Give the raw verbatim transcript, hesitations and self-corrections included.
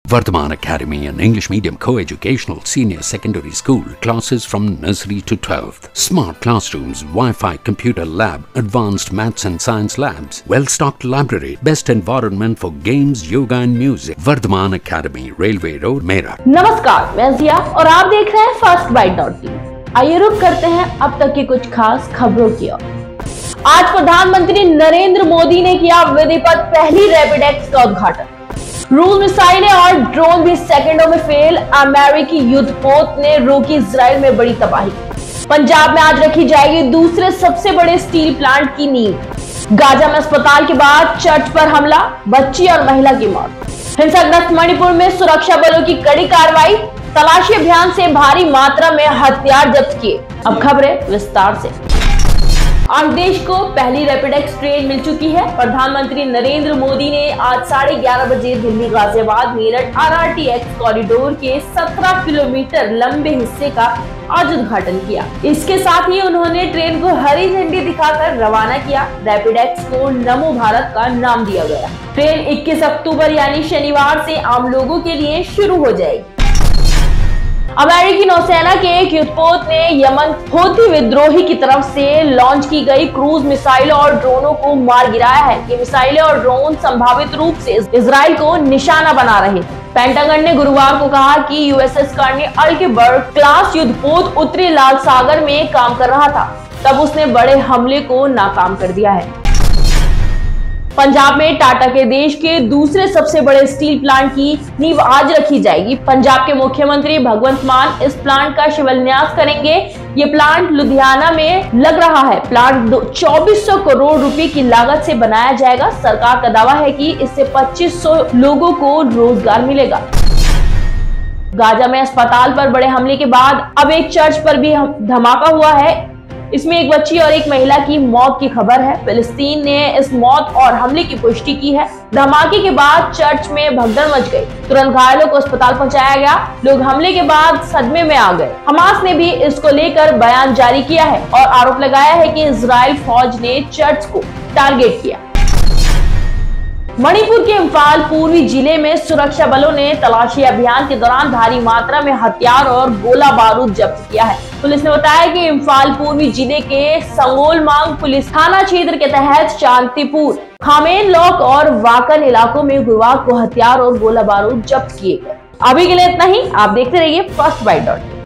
Vardhaman Academy, an English medium co-educational senior secondary school, classes from nursery to twelfth. Smart classrooms, Wi-Fi computer lab, advanced maths and science labs, well-stocked library, best environment for games, yoga and music. Vardhaman Academy, Railway Road, Meerut. नमस्कार, मैं जिया और आप देख रहे हैं first bite dot news. आइए रुक करते हैं अब तक की कुछ खास खबरों की ओर। आज प्रधानमंत्री नरेंद्र मोदी ने किया विधिवत पहली रैपिड एक्स का उद्घाटन। क्रूज मिसाइलें और ड्रोन भी सेकंडों में फेल, अमेरिकी युद्धपोत ने रोकी इजराइल में बड़ी तबाही। पंजाब में आज रखी जाएगी दूसरे सबसे बड़े स्टील प्लांट की नींव। गाजा में अस्पताल के बाद चर्च पर हमला, बच्ची और महिला की मौत। हिंसाग्रस्त मणिपुर में सुरक्षा बलों की कड़ी कार्रवाई, तलाशी अभियान से भारी मात्रा में हथियार जब्त किए। अब खबरें विस्तार से। आज देश को पहली रैपिड एक्स ट्रेन मिल चुकी है। प्रधानमंत्री नरेंद्र मोदी ने आज साढ़े ग्यारह बजे Delhi Ghaziabad Meerut R R T X corridor के सत्रह किलोमीटर लंबे हिस्से का आज उद्घाटन किया। इसके साथ ही उन्होंने ट्रेन को हरी झंडी दिखाकर रवाना किया। रैपिड एक्स को नमो भारत का नाम दिया गया। ट्रेन इक्कीस अक्टूबर यानी शनिवार से आम लोगों के लिए शुरू हो जाएगी। अमेरिकी नौसेना के एक युद्धपोत ने यमन हूथी विद्रोही की तरफ से लॉन्च की गई क्रूज मिसाइलों और ड्रोनों को मार गिराया है। ये मिसाइलें और ड्रोन संभावित रूप से इजराइल को निशाना बना रहे। पेंटागन ने गुरुवार को कहा कि U S S Carney Arleigh Burke class युद्धपोत उत्तरी लाल सागर में काम कर रहा था, तब उसने बड़े हमले को नाकाम कर दिया है। पंजाब में टाटा के देश के दूसरे सबसे बड़े स्टील प्लांट की नींव आज रखी जाएगी। पंजाब के मुख्यमंत्री भगवंत मान इस प्लांट का शिलान्यास करेंगे। ये प्लांट लुधियाना में लग रहा है। प्लांट चौबीस सौ करोड़ रुपए की लागत से बनाया जाएगा। सरकार का दावा है कि इससे पच्चीस सौ लोगों को रोजगार मिलेगा। गाजा में अस्पताल पर बड़े हमले के बाद अब एक चर्च पर भी धमाका हुआ है। इसमें एक बच्ची और एक महिला की मौत की खबर है। फिलिस्तीन ने इस मौत और हमले की पुष्टि की है। धमाके के बाद चर्च में भगदड़ मच गई। तुरंत घायलों को अस्पताल पहुंचाया गया। लोग हमले के बाद सदमे में आ गए। हमास ने भी इसको लेकर बयान जारी किया है और आरोप लगाया है कि इजराइल फौज ने चर्च को टारगेट किया। मणिपुर के इम्फाल पूर्वी जिले में सुरक्षा बलों ने तलाशी अभियान के दौरान भारी मात्रा में हथियार और गोला बारूद जब्त किया है। पुलिस ने बताया कि इम्फाल पूर्वी जिले के संगोलमांग पुलिस थाना क्षेत्र के तहत शांतिपुर, खामेन लॉक और वाकन इलाकों में गुरुवार को हथियार और गोला बारूद जब्त किए गए। अभी के लिए इतना ही। आप देखते रहिए फर्स्ट बाइट डॉट न्यूज़।